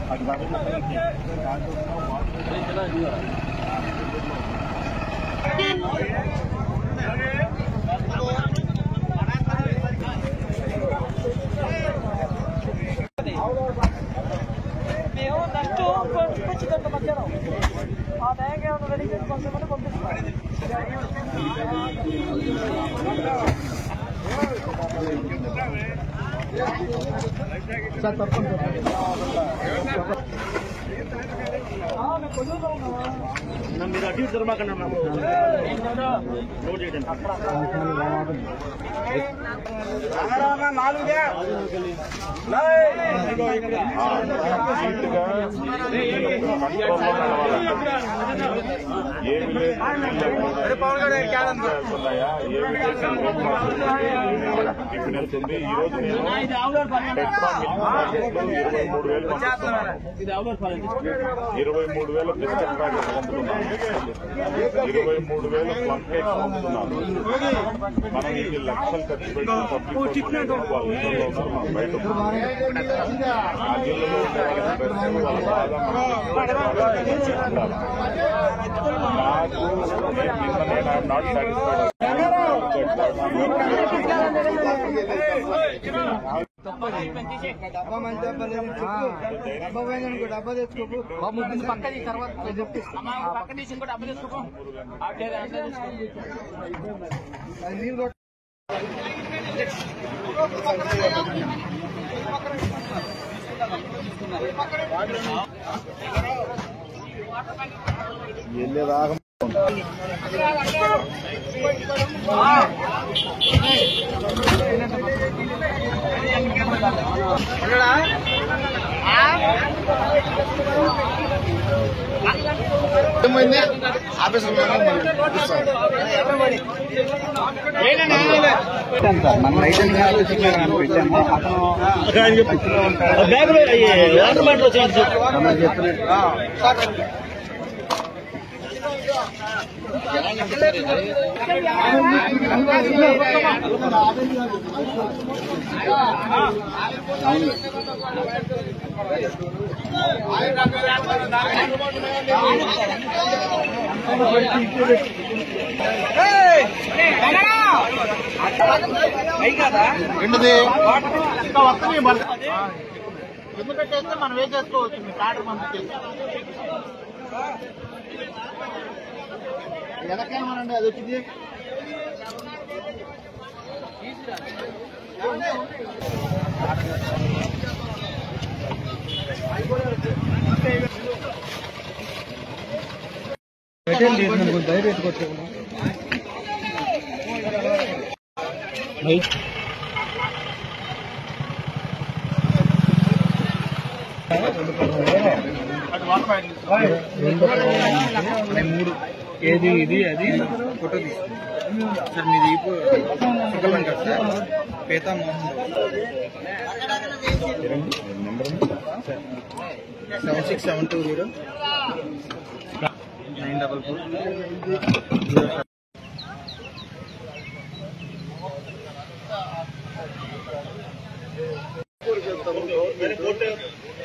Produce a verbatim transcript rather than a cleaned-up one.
మేము నెక్స్ట్ వచ్చిందంట మధ్యాహ్నం ఆ బ్యాగ్ ఏమైనా రెడీ చేసి పంపించమంటే పంపిస్తాం. సార్ తప్పకుండా మీరు అటు దుర్మాకండి నాలుగే వెళ్తుంది. ఈ రోజు నేను ఇరవై మూడు వేలు ఇరవై మూడు వేల బిస్కెట్ ప్యాకెట్ పంపుతున్నాను, ఇరవై మూడు వేల ప్లమ్ కేక్స్ పంపుతున్నాను. మనం ఇది లక్షలు ఖర్చు పెట్టి పబ్లిక్ వాళ్ళు ఇళ్లలో ఉన్నారు, మనం బయట ఆ జిల్లాలో ఉండే వాళ్ళకి వాళ్ళ బాగా నాకు నిన్న నేను ఐఎమ్ నాట్ సాటిస్ఫైడ్. డబ్బా మంచి డబ్బా లేదు డబ్బా పోయిందనుకో డబ్బా తెచ్చుకోకు బాబు పక్కన తర్వాత పక్కన తీసి ఇంకో డబ్బా తెచ్చుకోకు నీళ్ళు వెళ్ళే రాగం ఏమైంది ఆఫీస్ మన రైతు పెట్టాము ఏంటిది ఎందుకంటే మనం ఏం చేసుకోవచ్చు మీ కార్డు పంపించేసి ఎలాకేమనండి అది వచ్చింది ధైర్యం ఎత్తుకొచ్చాము మూడు ఏది ఇది అది ఫోటో తీసుకున్నాం సార్. మీది సింగల్ కదా సార్? పేతా Mohan seven six seven two zero nine double four zero